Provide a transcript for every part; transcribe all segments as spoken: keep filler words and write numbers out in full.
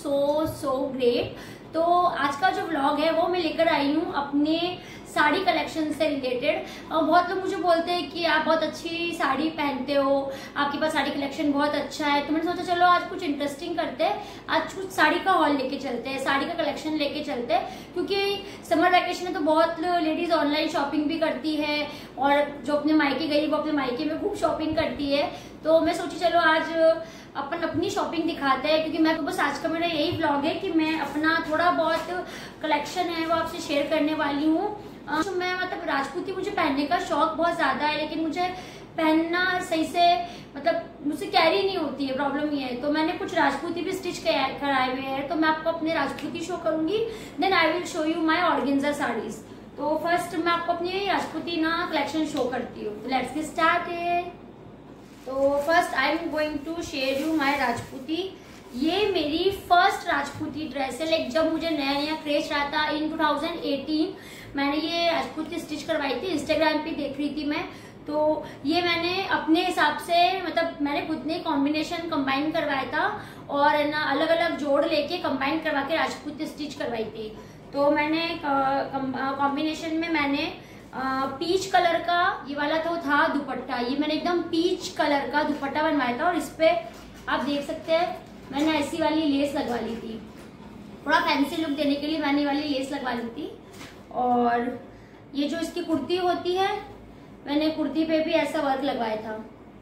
सो so great. तो आज का जो व्लॉग है वो मैं लेकर आई हूँ अपने साड़ी कलेक्शन से रिलेटेड। बहुत लोग मुझे बोलते हैं कि आप बहुत अच्छी साड़ी पहनते हो, आपके पास साड़ी कलेक्शन बहुत अच्छा है। तो मैंने सोचा चलो आज कुछ इंटरेस्टिंग करते हैं, आज कुछ साड़ी का हॉल लेके चलते हैं, साड़ी का कलेक्शन लेके चलते हैं। क्योंकि समर वैकेशन में तो बहुत लेडीज ऑनलाइन शॉपिंग भी करती है और जो अपने मायके गई वो अपने मायके में खूब शॉपिंग करती है। तो मैं सोची चलो आज अपन अपनी शॉपिंग दिखाते हैं, क्योंकि मैं तो बस आज का मेरा यही व्लॉग है कि मैं अपना थोड़ा बहुत कलेक्शन है वो आपसे शेयर करने वाली हूँ। तो मैं मतलब राजपूती मुझे पहनने का शौक बहुत ज्यादा है, लेकिन मुझे पहनना सही से मतलब मुझसे कैरी नहीं होती है, प्रॉब्लम ये है। तो मैंने कुछ राजपूती भी स्टिच कराए हुए हैं, तो मैं आपको अपने राजपूती शो करूंगी, then I will show you my organza saris. तो फर्स्ट मैं आपको अपनी राजपूती ना कलेक्शन शो करती हूँ। तो लेट्स गेट स्टार्टेड। तो first I am going to share you my Rajputi. ये मेरी फर्स्ट राजपूती ड्रेस है। लाइक जब मुझे नया नया क्रेज रहा था इन टू थाउजेंड एटीन, मैंने ये राजपूती स्टिच करवाई थी, इंस्टाग्राम पे देख रही थी मैं। तो ये मैंने अपने हिसाब से मतलब मैंने खुद ने कॉम्बिनेशन कंबाइन करवाया था और ना अलग अलग जोड़ लेके कंबाइन करवा के राजपूती स्टिच करवाई थी। तो मैंने कॉम्बिनेशन में मैंने पीच कलर का ये वाला तो था दुपट्टा, ये मैंने एकदम पीच कलर का दुपट्टा बनवाया था और इस पे आप देख सकते हैं मैंने ऐसी वाली लेस लगवा ली थी, थोड़ा फैंसी लुक देने के लिए मैंने वाली लेस लगवा ली थी। और ये जो इसकी कुर्ती होती है मैंने कुर्ती पे भी ऐसा वर्क लगवाया था।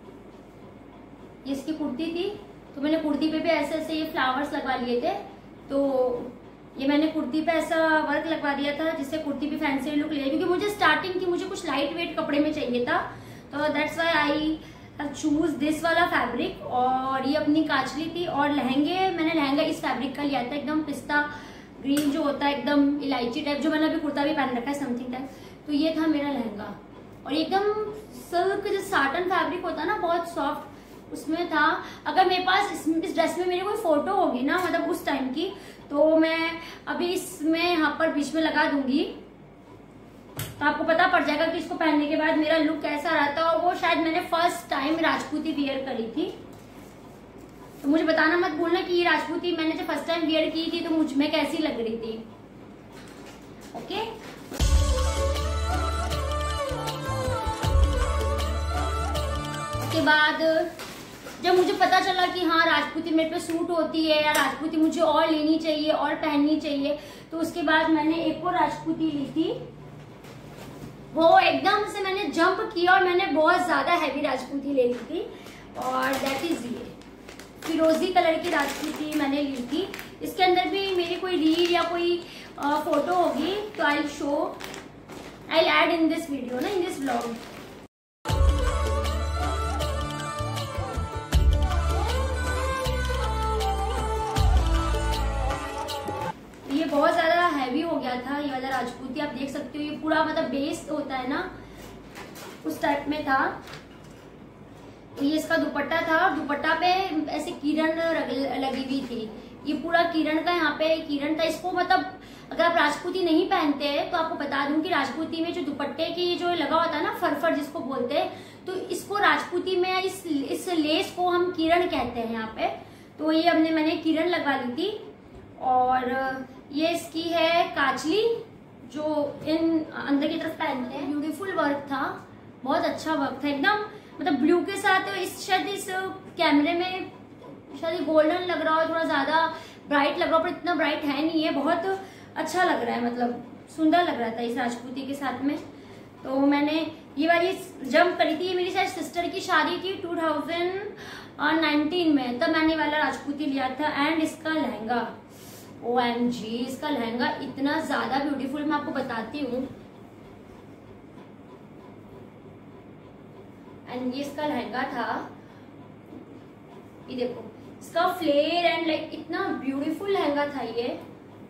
ये इसकी कुर्ती थी तो मैंने कुर्ती पे भी ऐसे ऐसे ये फ्लावर्स लगवा लिए थे। तो ये मैंने कुर्ती पे ऐसा वर्क लगवा दिया था जिससे कुर्ती भी फैंसी लुक ले, क्योंकि मुझे स्टार्टिंग थी मुझे कुछ लाइट वेट कपड़े में चाहिए था। तो that's why I choose this वाला फैब्रिक। और ये अपनी काचली थी और लहंगे मैंने लहंगा इस फैब्रिक का लिया था, एकदम पिस्ता ग्रीन जो होता है एकदम इलायची टाइप, जो मैंने अभी कुर्ता भी पहन रखा है समथिंग टाइप। तो ये था मेरा लहंगा और एकदम सिल्क जो साटन फैब्रिक होता है ना बहुत सॉफ्ट उसमें था। अगर मेरे पास इस, इस ड्रेस में मेरी कोई फोटो होगी ना मतलब उस टाइम की, तो मैं अभी इसमें यहाँ पर बीच में लगा दूंगी तो आपको पता पड़ जाएगा कि इसको पहनने के बाद मेरा लुक कैसा रहा था। और वो शायद मैंने फर्स्ट टाइम राजपूती वियर करी थी। तो मुझे बताना मत भूलना कि ये राजपूती मैंने जब फर्स्ट टाइम वियर की थी तो मुझ में कैसी लग रही थी। ओके उसके बाद जब मुझे पता चला कि हाँ राजपूती मेरे पे सूट होती है या राजपूती मुझे और लेनी चाहिए और पहननी चाहिए, तो उसके बाद मैंने एक और राजपूती ली थी। वो एकदम से मैंने जंप किया और मैंने बहुत ज्यादा हैवी राजपूती ले ली थी और दैट इज ये फिरोजी कलर की राजपूती मैंने ली थी। इसके अंदर भी मेरी कोई रील या कोई आ, फोटो होगी तो I show I add in this video ना इन दिस व्लॉग। ये बहुत ज्यादा हैवी हो गया था ये वाला राजपूती, आप देख सकते हो ये पूरा मतलब बेस होता है ना उस टाइप में था। ये इसका दुपट्टा था, दुपट्टा पे ऐसे किरण लगी हुई थी, ये पूरा किरण का यहाँ पे किरण था। इसको मतलब अगर आप राजपूती नहीं पहनते हैं तो आपको बता दूं कि राजपूती में जो दुपट्टे की जो लगा होता है ना फरफर जिसको बोलते हैं, तो इसको राजपूती में इस इस लेस को हम किरण कहते हैं यहाँ पे। तो ये हमने मैंने किरण लगवा ली थी। और ये इसकी है काचली जो इन अंदर की तरफ पहनते हैं। ब्यूटीफुल वर्क था, बहुत अच्छा वर्क था एकदम मतलब ब्लू के साथ। इस शायद इस कैमरे में शायद गोल्डन लग रहा है, थोड़ा ज्यादा ब्राइट लग रहा है पर इतना ब्राइट है नहीं है, बहुत अच्छा लग रहा है मतलब सुंदर लग रहा था इस राजपूती के साथ में। तो मैंने ये वाली जंप करी थी, ये मेरी शायद सिस्टर की शादी थी टू थाउजेंड नाइनटीन में, तब मैंने वाला राजपूती लिया था। एंड इसका लहंगा ओ एम जी, इसका लहंगा इतना ज्यादा ब्यूटीफुल, मैं आपको बताती हूँ। एंड ये इसका लहंगा था, ये देखो इसका फ्लेयर एंड लाइक इतना ब्यूटीफुल लहंगा था ये।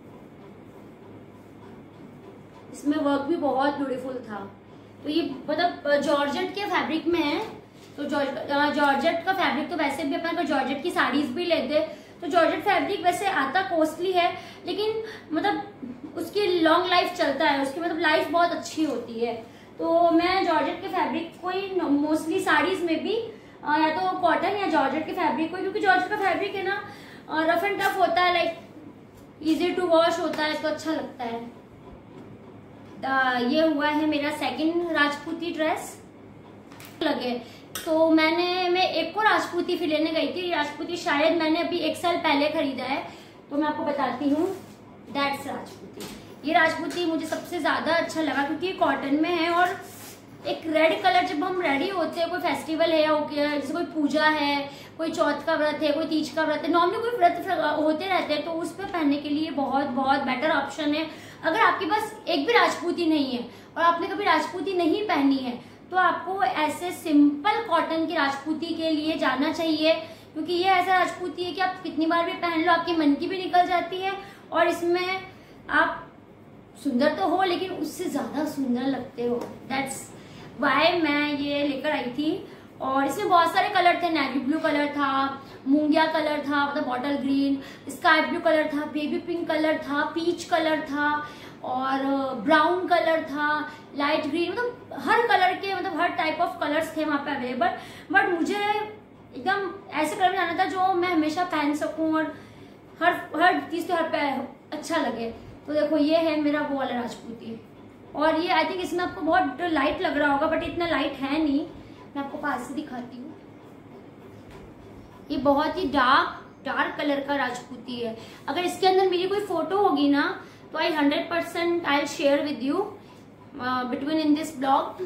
इसमें वर्क भी बहुत ब्यूटीफुल था। तो ये मतलब जॉर्जेट के फैब्रिक में है। तो जॉर्जेट का फैब्रिक तो वैसे भी अपन जॉर्जेट की साड़ीज भी लेते, तो जॉर्जेट फैब्रिक वैसे आता कॉस्टली है लेकिन मतलब उसकी लॉन्ग लाइफ चलता है, उसकी मतलब लाइफ बहुत अच्छी होती है। तो मैं जॉर्जेट के फैब्रिक को ही मोस्टली साड़ीज में भी या तो कॉटन या जॉर्जेट के फैब्रिक को, क्योंकि जॉर्जेट का फैब्रिक है ना और रफ एंड टफ होता है, लाइक इजी टू वॉश होता है, तो अच्छा लगता है। ये हुआ है मेरा सेकंड राजपूती ड्रेस लगे। तो मैंने मैं एक को राजपूती फिर लेने गई थी। राजपूती शायद मैंने अभी एक साल पहले खरीदा है, तो मैं आपको बताती हूँ। दैट्स राजपूती। ये राजपूती मुझे सबसे ज्यादा अच्छा लगा क्योंकि कॉटन में है और एक रेड कलर, जब हम रेडी होते हैं, कोई फेस्टिवल है, ओके, जैसे कोई पूजा है, कोई चौथ का व्रत है, कोई तीज का व्रत है, नॉर्मली कोई व्रत होते रहते हैं, तो उस पर पहनने के लिए बहुत बहुत बेटर ऑप्शन है। अगर आपके पास एक भी राजपूती नहीं है और आपने कभी राजपूती नहीं पहनी है, तो आपको ऐसे सिंपल कॉटन की राजपूती के लिए जाना चाहिए, क्योंकि ये ऐसा राजपूती है कि आप कितनी बार भी पहन लो, आपकी मन की भी निकल जाती है और इसमें आप सुंदर तो हो लेकिन उससे ज्यादा सुंदर लगते हो। दैट्स वाई मैं ये लेकर आई थी। और इसमें बहुत सारे कलर थे, नेवी ब्लू कलर था, मूंगिया कलर था, मतलब bottle green, sky blue colour था, बेबी पिंक कलर था, पीच कलर था और ब्राउन कलर था, लाइट ग्रीन, मतलब हर कलर के, मतलब हर टाइप ऑफ कलर्स थे वहां पे अवेलेबल। बट मुझे एकदम ऐसे कलर में जाना था जो मैं हमेशा पहन सकूं और हर हर चीज तो हर पे अच्छा लगे। तो देखो ये है मेरा वो वाला राजपूती। और ये आई थिंक इसमें आपको बहुत लाइट लग रहा होगा, बट इतना लाइट है नहीं। मैं आपको पास से दिखाती हूँ। ये बहुत ही डार्क डार्क कलर का राजपूती है। अगर इसके अंदर मेरी कोई फोटो होगी ना, तो I hundred percent I share with you between in this blog.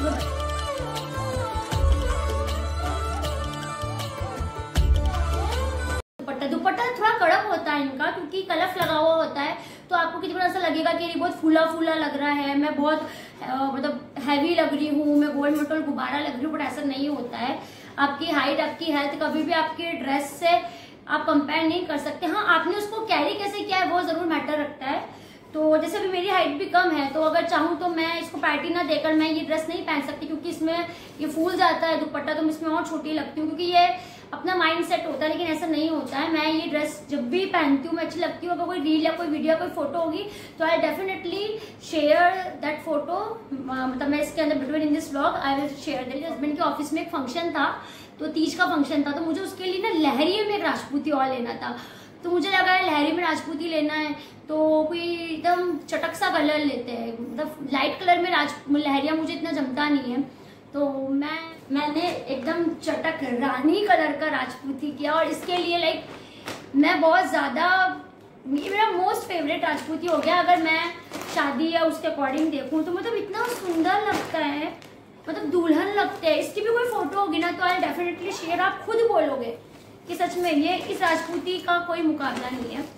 दुपट्टा दुपट्टा थोड़ा कड़क होता है इनका, क्योंकि कलफ लगा हुआ होता है, तो आपको किसी बार ऐसा लगेगा कि ये बहुत फूला फूला लग रहा है, मैं बहुत मतलब हैवी लग रही हूँ, मैं गोल मटोल गुब्बारा लग रही हूँ, बट ऐसा नहीं होता है। आपकी हाइट, आपकी हेल्थ कभी भी आपके ड्रेस से आप कंपेयर नहीं कर सकते। हाँ, आपने उसको कैरी कैसे किया है वो जरूर मैटर रखता है। तो जैसे अभी मेरी हाइट भी कम है, तो अगर चाहूँ तो मैं इसको पैटी ना देकर मैं ये ड्रेस नहीं पहन सकती, क्योंकि इसमें ये फूल जाता है दुपट्टा, तो मैं इसमें और छोटी लगती हूँ, क्योंकि ये अपना माइंड सेट होता है। लेकिन ऐसा नहीं होता है। मैं ये ड्रेस जब भी पहनती हूँ मैं अच्छी लगती हूँ। अगर कोई रील या कोई वीडियो कोई फोटो होगी तो I definitely share that photo. मतलब मैं इसके अंदर between in this vlog I will share. मेरे हस्बैंड के ऑफिस में एक फंक्शन था, तो तीज का फंक्शन था, तो मुझे उसके लिए ना लहरी में एक राजपूती और लेना था। तो मुझे लगा है लहरी में राजपूती लेना है तो कोई एकदम चटक सा कलर लेते हैं, मतलब लाइट कलर में राज लहरिया मुझे इतना जमता नहीं है। तो मैं मैंने एकदम चटक रानी कलर का राजपूती किया, और इसके लिए लाइक मैं बहुत ज्यादा, मेरा मोस्ट फेवरेट राजपूती हो गया। अगर मैं शादी या उसके अकॉर्डिंग देखूं तो मतलब इतना सुंदर लगता है, मतलब दुल्हन लगते हैं। इसकी भी कोई फोटो होगी ना तो आई डेफिनेटली शेयर। आप खुद बोलोगे कि सच में ये इस राजपूती का कोई मुकाबला नहीं है।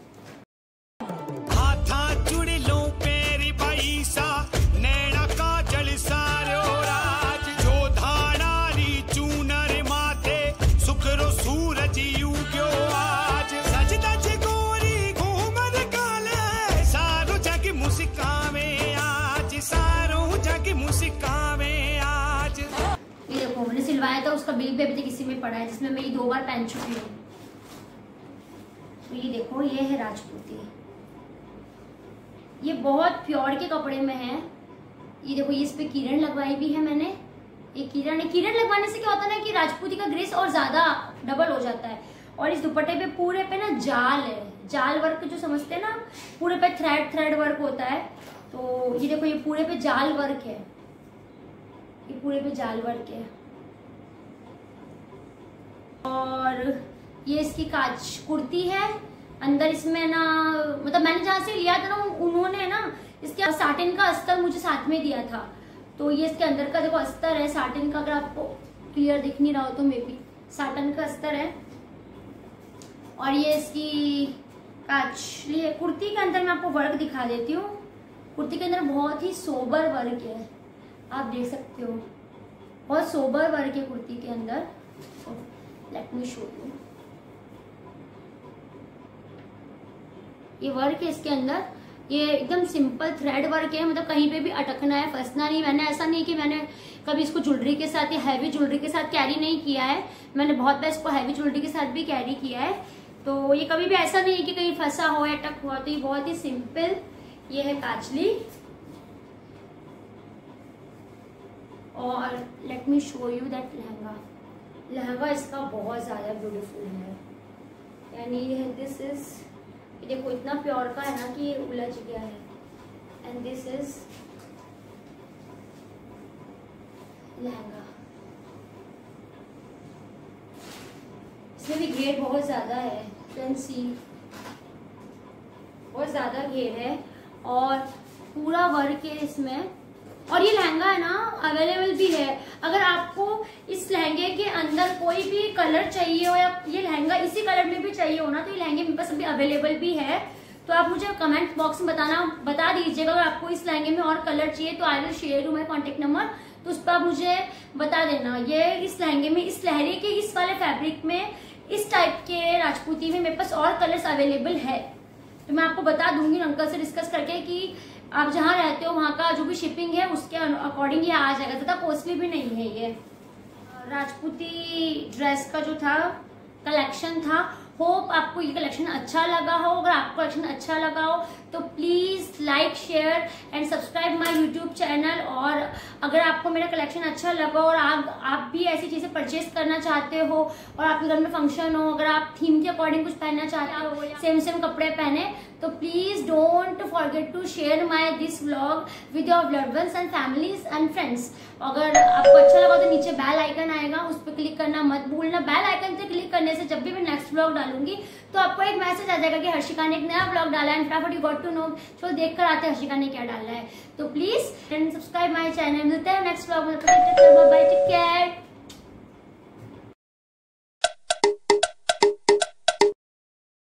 मैंने सिलवाया था, उसका बिल भी अभी तक इसी में पड़ा है, जिसमें मैं ये दो बार पहन चुकी हूँ। तो ये देखो, ये है राजपूती। ये बहुत प्योर के कपड़े में है। ये देखो, ये इस पे किरण लगवाई भी है मैंने। ये किरण है। किरण लगवाने से क्या होता है ना कि राजपूती का ग्रेस और ज्यादा डबल हो जाता है। और इस दुपट्टे पे पूरे पे ना जाल है, जाल वर्क जो समझते हैं ना, पूरे पे थ्रेड थ्रेड वर्क होता है। तो ये देखो, ये पूरे पे जाल वर्क है, ये पूरे पे जाल वर्क है। और ये इसकी कांच कुर्ती है। अंदर इसमें ना, मतलब मैंने जहाँ से लिया था ना, उन्होंने ना इसके साटिन का अस्तर मुझे साथ में दिया था। तो ये इसके अंदर का देखो अस्तर है साटिन का, अगर आपको क्लियर दिख नहीं रहा हो तो मे बी साटिन का अस्तर है। और ये इसकी कांच। ये कुर्ती के अंदर मैं आपको वर्क दिखा देती हूँ। कुर्ती के अंदर बहुत ही सोबर वर्क है, आप देख सकते हो, बहुत सोबर वर्क है कुर्ती के अंदर। Let me show you. ये वर्क है इसके अंदर, ये एकदम सिंपल थ्रेड वर्क है, मतलब कहीं पे भी अटकना है, फंसना नहीं। मैंने ऐसा नहीं कि मैंने कभी इसको ज्वेलरी के साथ या हैवी ज्वेलरी के साथ कैरी नहीं किया है। मैंने बहुत बार इसको हैवी ज्वेलरी के साथ भी कैरी किया है। तो ये कभी भी ऐसा नहीं है कि कहीं फंसा हो या अटक हुआ। तो ये बहुत ही सिंपल। ये है काचली। और let me show you that लहंगा। लहंगा इसका बहुत ज्यादा ब्यूटीफुल है। यानी दिस इज, देखो इतना प्योर का है ना कि ये उलझ गया है। एंड दिस इज लहंगा, इसमें भी घेर बहुत ज्यादा है, कैन सी बहुत ज्यादा घेर है और पूरा वर्क है इसमें। और ये लहंगा है ना अवेलेबल भी है, अगर आपको इस लहंगे के अंदर कोई भी कलर चाहिए हो या ये लहंगा इसी कलर में भी चाहिए हो ना, तो ये लहंगे मेरे पास अभी अवेलेबल भी है। तो आप मुझे कमेंट बॉक्स में बताना बता दीजिएगा अगर आपको इस लहंगे में और कलर चाहिए, तो I will share you my contact number, तो उस पर आप मुझे बता देना। ये इस लहंगे में, इस लहरे के इस वाले फैब्रिक में, इस टाइप के राजपूती में मेरे पास और कलर्स अवेलेबल है, तो मैं आपको बता दूंगी अंकल से डिस्कस करके कि आप जहाँ रहते हो वहाँ का जो भी शिपिंग है उसके अकॉर्डिंग ये आ जाएगा, ज़्यादा कॉस्टली भी नहीं है। ये राजपूती ड्रेस का जो था कलेक्शन था, होप आपको ये कलेक्शन अच्छा लगा हो। अगर आपको कलेक्शन अच्छा लगा हो तो please like share and subscribe my YouTube channel. और अगर आपको मेरा कलेक्शन अच्छा लगा और आप आप भी ऐसी चीजें परचेज करना चाहते हो और आपके घर में फंक्शन हो, अगर आप थीम के अकॉर्डिंग कुछ पहनना चाहते हो, सेम सेम कपड़े पहने, तो please don't forget to share my this vlog with your loved ones and families and friends. अगर आपको अच्छा लगा तो नीचे बेल आइकन आएगा, उस पर क्लिक करना मत भूलना। बेल आइकन से क्लिक करने से जब भी मैं नेक्स्ट व्लॉग डालूंगी तो आपको एक मैसेज आ जाएगा कि हर्षिका ने एक नया व्लॉग डाला है, फटाफट यू गॉट टू नो। चलो देख कर आते हैं हर्षिका ने क्या डाला है। तो प्लीज सब्सक्राइब माय चैनल। मिलते हैं नेक्स्ट व्लॉग में, बाय, टेक केयर।